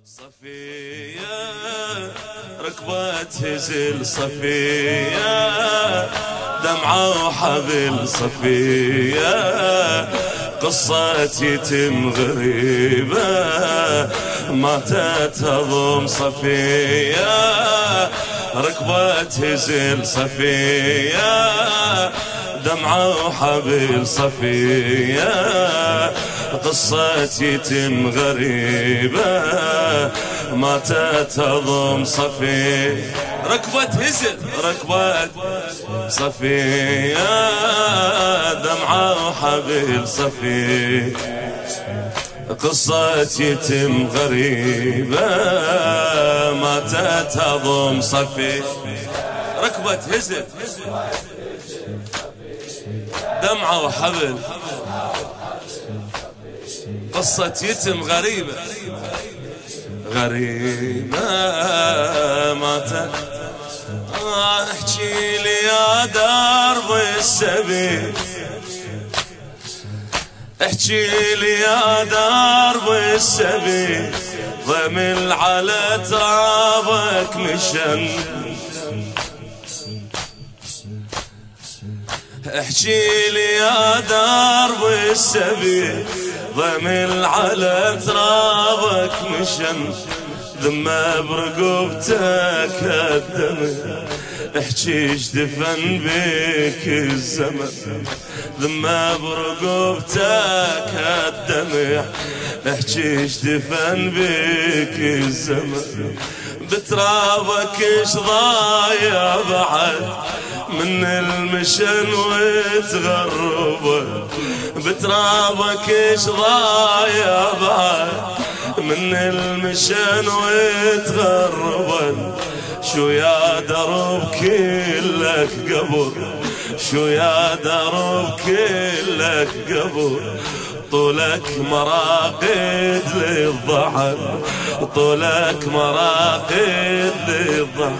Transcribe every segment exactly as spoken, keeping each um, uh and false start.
صفية ركبت هزل صفية دمعة وحبل صفية قصة يتم غريبة ماتت هضم صفية ركبت هزل صفية دمعة وحبل صفية قصة يتم غريبة ماتت هضم صفية ركبت هزل ركبت صفية دمعة وحبل صفية قصة يتم غريبة ماتت هضم صفية ركبت هزل دمعة وحبل قصة يتم غريبة غريبة ماتت احكي لي يا درب السبيل احكي لي يا درب السبيل ضمن على ترابك مشن احكي لي يا درب السبيل ضمن على ترابك مشن ذمة برقبتك الدمع احكي ايش دفن بك الزمن ذمة برقبتك الدمع احكي ايش دفن بك الزمن بترابك ايش ضايع بعد من المشن وتغربه بترابك ايش ضايع بعد من المشن وتغربا شو يا درب كلك قبر شو يا درب كلك قبر طولك مراقد للضحك طولك مراقد للضحك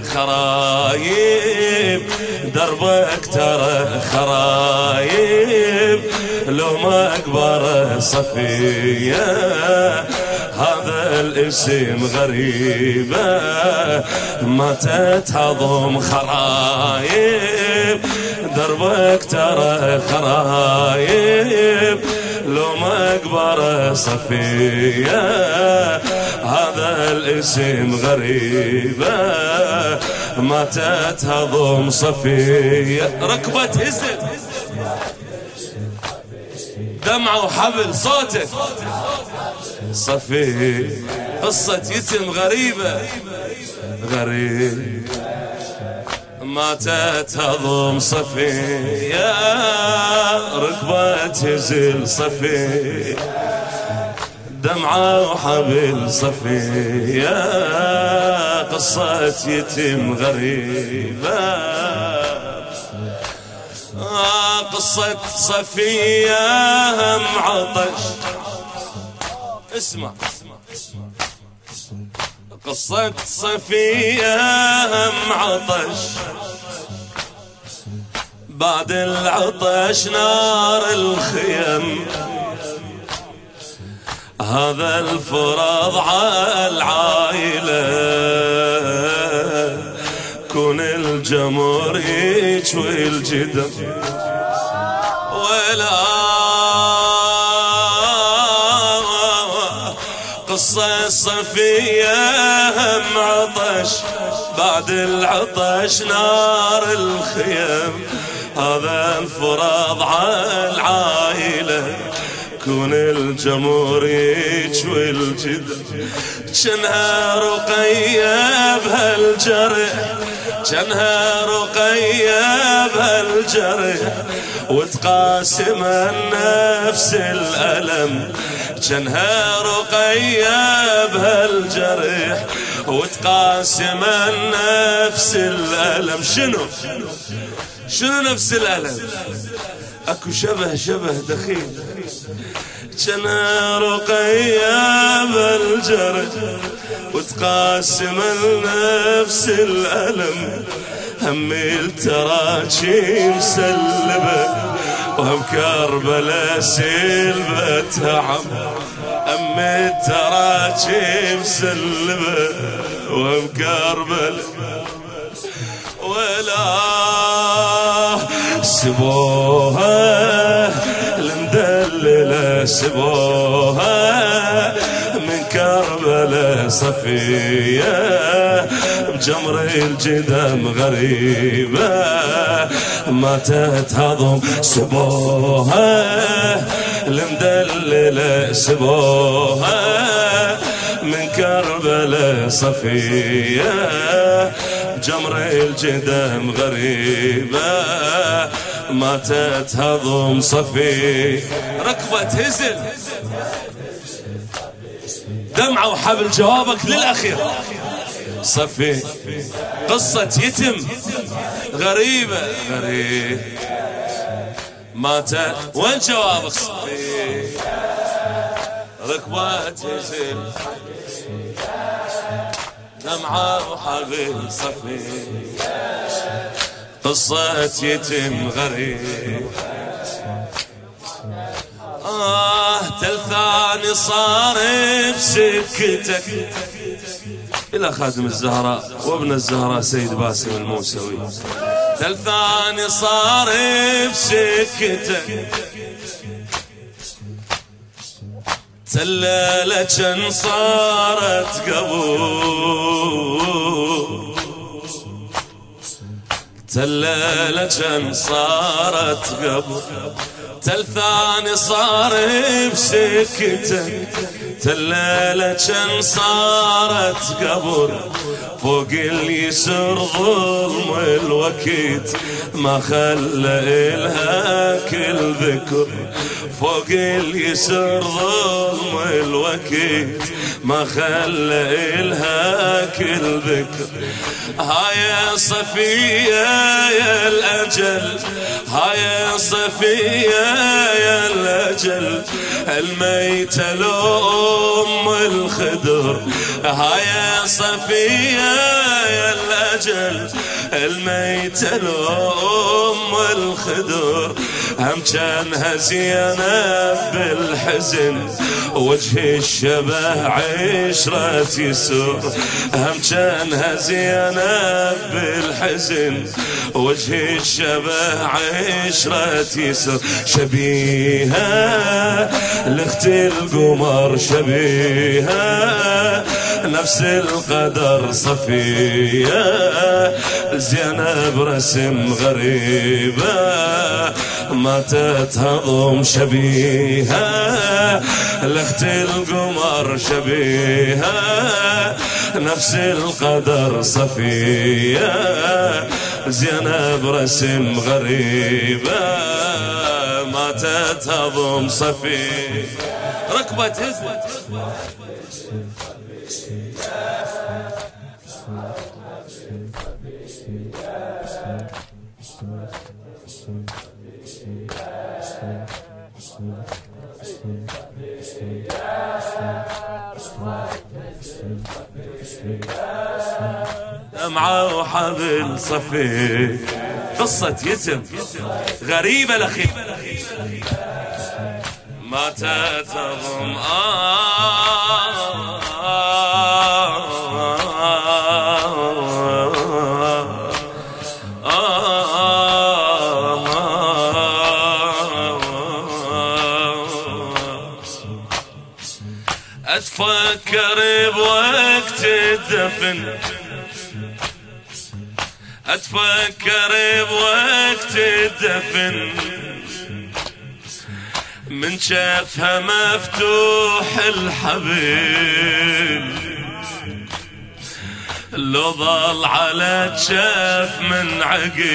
خرايب دربك ترى خرايب لو ما اكبر صفية هذا الاسم غريبة ماتت هضم خرايب دربك ترى خرايب لو ما اكبر صفية هذا الاسم غريبة ماتت هضم صفية ركبت هزل دمعة وحبل صوتك صفية قصة يتم غريبة غريب ماتت هضم صفية ركبت هزل صفية دمعة وحبل صفية قصة يتم غريبة قصة صفية هم عطش اسمع قصة صفية هم عطش بعد العطش نار الخيم هذا الفرض على العائلة كون الجمر يجوي الجدم ولا قصة صفية هم عطش بعد العطش نار الخيم هذا الفرض على العائلة كون الجمر يجوي الجدم جنها رقية بهالجرح جنها رقية بهالجرح وتقاسم النفس الألم جنها رقية بهالجرح وتقاسم النفس الألم شنو شنو نفس الألم اكو شبه شبه دخيل جنها رقية بالجرح وتقاسم النفس الألم هم التراجي مسلبة وهم كربلاء سلبتها عم أم التراجي مسلمة ومكربلة ولا سبوها المدللة سبوها من كربلة صفية بجمر الجدم غريبة ما تتهضم سبوها المدللة سبوها من كربلة صفية بجمر الجدم غريبة ما تتهضم صفي ركبة هزل دمعة وحبل جوابك للأخير صفي قصة يتم غريبة غريب ما ت... وين جوابك صفي ركبة هزل دمعة وحبل صفي قصة يتم غريب آه تلثاني صار بسكتك إلى خادم الزهراء وابن الزهراء سيد باسم الموسوي تلثاني صار بسكتك تلالة كان صارت قبول تلالة كان صارت قبل تلثاني صار بسكتك تلالة كان صارت قبل فوق اليسر ظلم الوكيت ما خلى إلها كل ذكر فوق اليسر ظلم الوكيت ما خلى إلها كل ذكر هاي صفية يا الأجل هاي صفية يا الأجل الميتة لأم الخدر هاي صفية يا الأجل الميتة لأم الخدر هم كانها زينب بالحزن وجه الشبه عشرة يسر هم كانها زينب بالحزن وجه الشبه عشرة يسر شبيهة لاخت القمر شبيهة نفس القدر صفية زينب رسم غريبة ما تتهضم شبيهة لاخت القمر شبيهة نفس القدر صفية زينب رسم غريبة ما تتهضم صفية ركبة هزت دمعة وحبل صفي قصة يتم غريبة الأخير ما تتضم أتفكر بوقت الدفن أتفكر بوقت الدفن من شافها مفتوح الحبل لو ظل على شاف من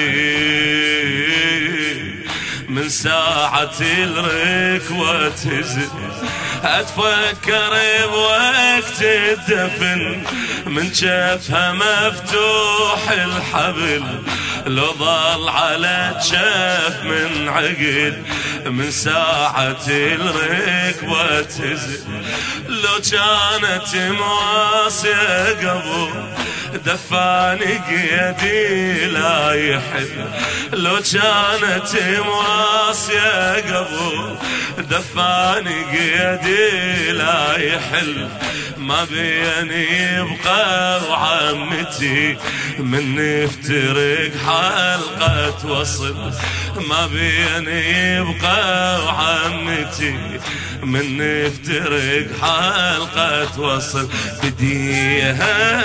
عقيل من ساعة الركوة تهزل أتفكر بوقت الدفن من شافها مفتوح الحبل لو ظل على شاف من عقل من ساعة الركبة تهزل لو كانت مواسية قبل دفاني قيدي لا يحل لو كانت مواسية قبل دفاني قيدي لا يحل ما بيني يبقى وعمتي من نفترق حلقة وصل ما بيني يبقى وعمتي من نفترق حلقة وصل بديها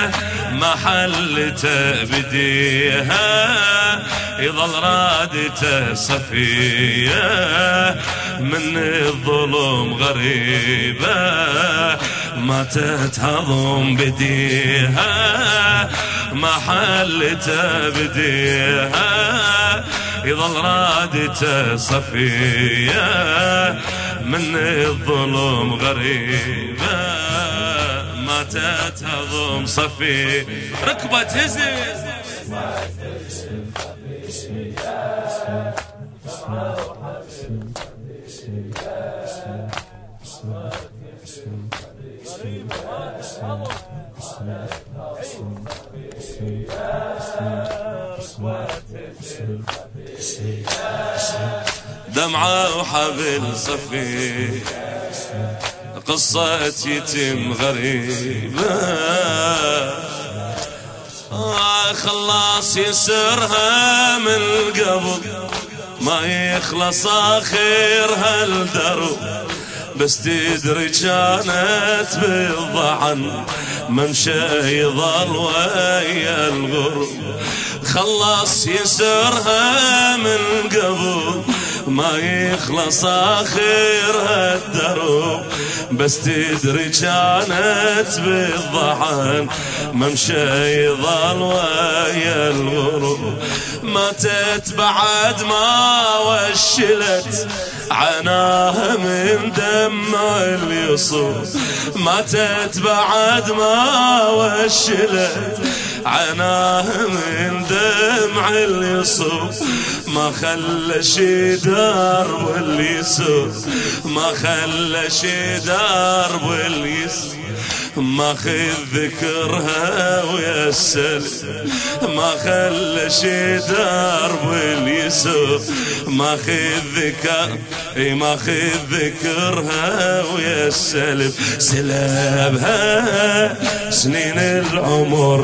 محلته بديها يظل رادته صفية من الظلم غريبة ما تتهضم بديها محلته بديها يظل رادته صفية من الظلم غريبة ما تتهضم صفية ركبة هزز دمعة وحبل صفي قصة يتم غريبة آه خلاص يسرها من قبل ما يخلص آخرها الدرب بس تدري كانت بالضعن ممشى يظل ويا الغرب خلص يسرها من قبل ما يخلص آخرها الدرب بس تدري كانت بالضعن ممشى يظل ويا الغرب ماتت بعد ما وشلت عناها من دمع اليصوب ماتت بعد ما وشلت عناها من دمع اليصوب ما خلى شي درب اليسوب ما خلى شي درب اليسوب ما خذ ذكرها ويا السلم ما خلى شي درب اليسوب ما خذ ذكر اي ما خذ ذكرها ويا السلم سلبها سنين العمر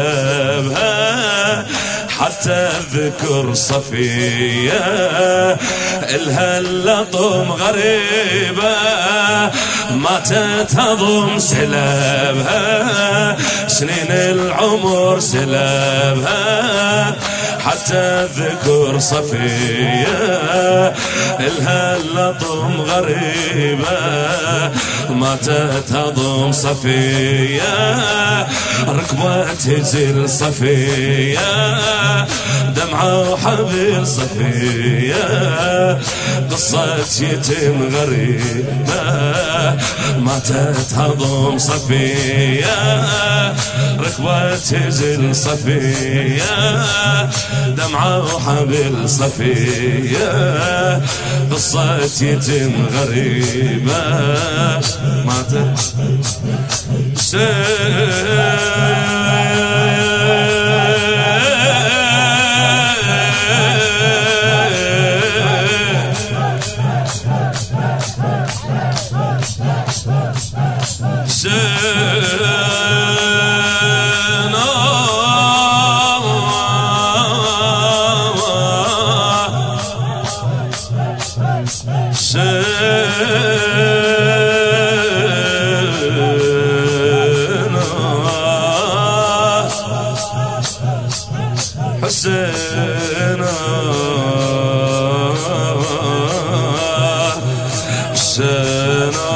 سلبها حتى الذكر صفية الها اللطم غريبة ما تتهضم سلبها سنين العمر سلبها حتى الذكر صفية الها اللطم غريبة ما تتهضم صفية ركبة تزل صفية دمعة وحبل صفية قصة يتم غريبة ما تتهضم صفية ركبة تزل صفية دمعة وحبل صفية قصة يتم غريبة ما تتهضم حسينا حسينا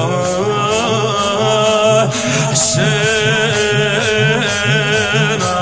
حسينا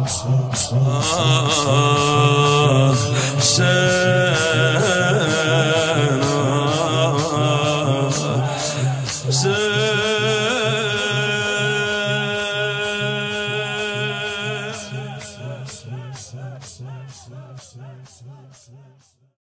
حسينا سلام.